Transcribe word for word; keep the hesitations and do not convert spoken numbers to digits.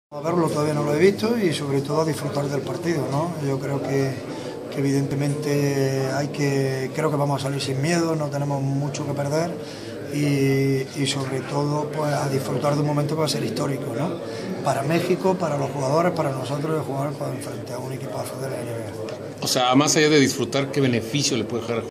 A verlo todavía no lo he visto y sobre todo a disfrutar del partido, ¿no? Yo creo que, que evidentemente hay que, creo que vamos a salir sin miedo, no tenemos mucho que perder y, y sobre todo pues a disfrutar de un momento que va a ser histórico, ¿no? Para México, para los jugadores, para nosotros de jugar frente a un equipazo de la N B A. O sea, más allá de disfrutar, ¿qué beneficio le puede dejar